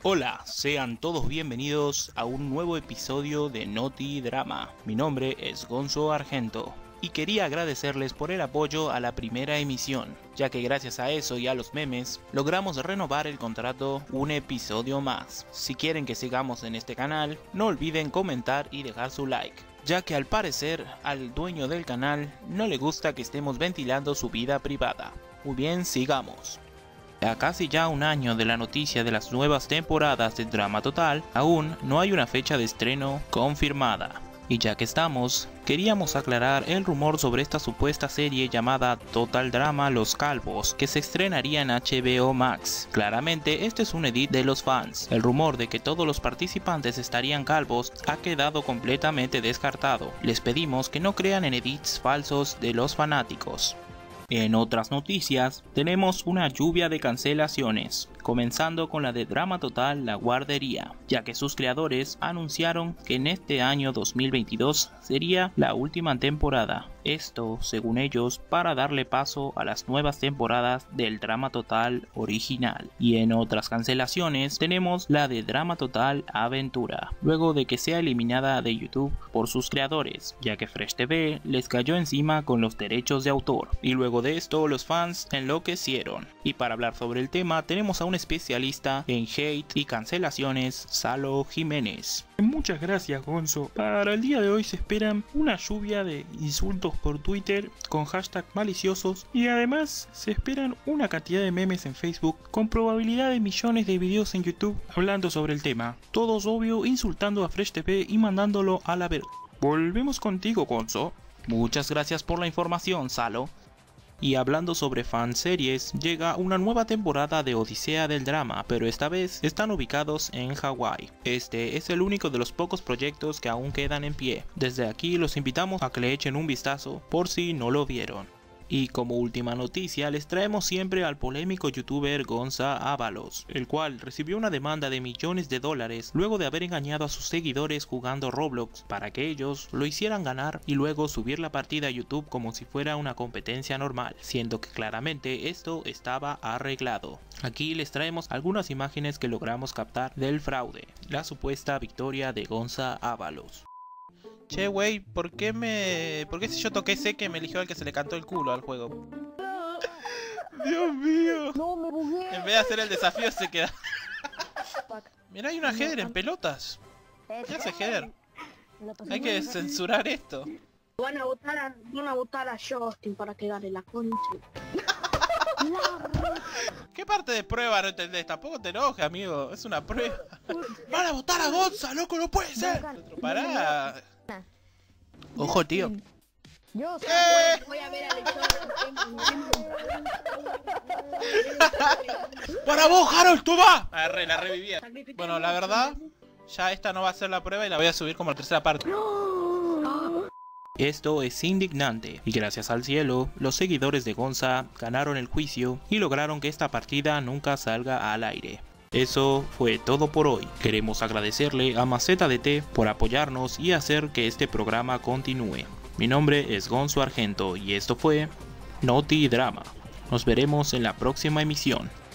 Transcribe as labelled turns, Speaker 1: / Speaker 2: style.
Speaker 1: Hola, sean todos bienvenidos a un nuevo episodio de Noti Drama. Mi nombre es Gonzo Argento y quería agradecerles por el apoyo a la primera emisión, ya que gracias a eso y a los memes logramos renovar el contrato un episodio más. Si quieren que sigamos en este canal, no olviden comentar y dejar su like, ya que al parecer al dueño del canal no le gusta que estemos ventilando su vida privada. Muy bien, sigamos. A casi ya un año de la noticia de las nuevas temporadas de Drama Total, aún no hay una fecha de estreno confirmada. Y ya que estamos, queríamos aclarar el rumor sobre esta supuesta serie llamada Total Drama Los Calvos, que se estrenaría en HBO Max. Claramente este es un edit de los fans. El rumor de que todos los participantes estarían calvos ha quedado completamente descartado. Les pedimos que no crean en edits falsos de los fanáticos. En otras noticias, tenemos una lluvia de cancelaciones, comenzando con la de Drama Total La Guardería, ya que sus creadores anunciaron que en este año 2022 sería la última temporada. Esto, según ellos, para darle paso a las nuevas temporadas del Drama Total original. Y en otras cancelaciones tenemos la de Drama Total Aventura, luego de que sea eliminada de YouTube por sus creadores, ya que Fresh TV les cayó encima con los derechos de autor. Y luego de esto los fans enloquecieron. Y para hablar sobre el tema tenemos a un especialista en hate y cancelaciones, Salo Jiménez.
Speaker 2: Muchas gracias, Gonzo. Para el día de hoy se esperan una lluvia de insultos por Twitter con hashtag maliciosos y además se esperan una cantidad de memes en Facebook con probabilidad de millones de videos en YouTube hablando sobre el tema. Todos obvio insultando a Fresh TV y mandándolo a la verga. Volvemos contigo, Gonzo.
Speaker 1: Muchas gracias por la información, Salo. Y hablando sobre fanseries, llega una nueva temporada de Odisea del Drama, pero esta vez están ubicados en Hawái. Este es el único de los pocos proyectos que aún quedan en pie. Desde aquí los invitamos a que le echen un vistazo por si no lo vieron. Y como última noticia les traemos siempre al polémico youtuber Gonza Ábalos, el cual recibió una demanda de millones de dólares luego de haber engañado a sus seguidores jugando Roblox para que ellos lo hicieran ganar y luego subir la partida a YouTube como si fuera una competencia normal, siendo que claramente esto estaba arreglado. Aquí les traemos algunas imágenes que logramos captar del fraude, la supuesta victoria de Gonza Ábalos.
Speaker 3: Che, wey, ¿por qué si yo toqué C que me eligió el que se le cantó el culo al juego?
Speaker 2: Dios mío.
Speaker 4: No, me bugué.
Speaker 3: En vez de hacer el desafío se queda... Mirá, hay una header en pelotas. ¿Qué hace header? Hay que censurar esto.
Speaker 4: Van a votar a Justin para que gane la concha.
Speaker 3: ¿Qué parte de prueba no entendés? Tampoco te enojes, amigo. Es una prueba. ¡Van a votar a Gonza, loco! ¡No puede ser! Pará.
Speaker 1: Ojo, tío.
Speaker 4: Yo voy a ver a
Speaker 3: ¡Para vos, Harold! ¡Toma! La revivía. Bueno, la verdad, ya esta no va a ser la prueba y la voy a subir como la tercera parte.
Speaker 1: Esto es indignante, y gracias al cielo, los seguidores de Gonza ganaron el juicio y lograron que esta partida nunca salga al aire. Eso fue todo por hoy. Queremos agradecerle a MacettaDT por apoyarnos y hacer que este programa continúe. Mi nombre es Gonzo Argento y esto fue Noti Drama. Nos veremos en la próxima emisión.